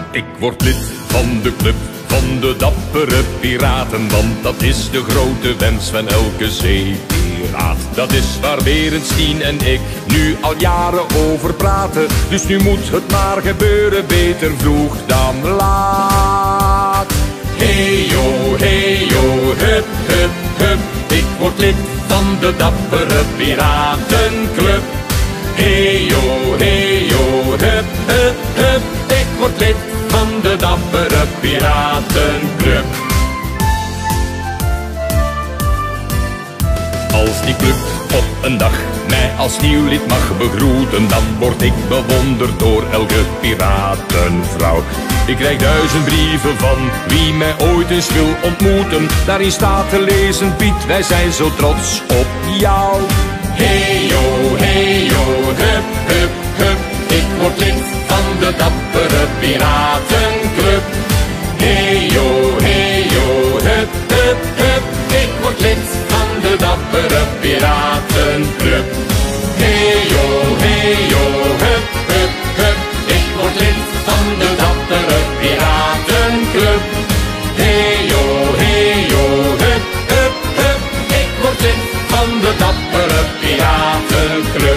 Ik word lid van de club van de dappere piraten, want dat is de grote wens van elke zeepiraat. Dat is waar Berendstien en ik nu al jaren over praten, dus nu moet het maar gebeuren, beter vroeg dan laat. Hey yo, hup, hup, hup, ik word lid van de dappere piratenclub. Hey yo, hup, hup, hup, ik word lid van de dappere piratenclub. Als die club op een dag mij als nieuw lid mag begroeten, dan word ik bewonderd door elke piratenvrouw. Ik krijg 1000 brieven van wie mij ooit eens wil ontmoeten. Daarin staat te lezen: Piet, wij zijn zo trots op jou. Hey yo, hup, hup, hup, ik word lid van de dappere piratenclub. Hey yo, hup, hup, hup, ik word lid van de dappere piratenclub. Hey yo, hup, hup, hup, ik word lid van de dappere piratenclub. Hey yo, hup, hup, hup, ik word lid van de dappere piratenclub.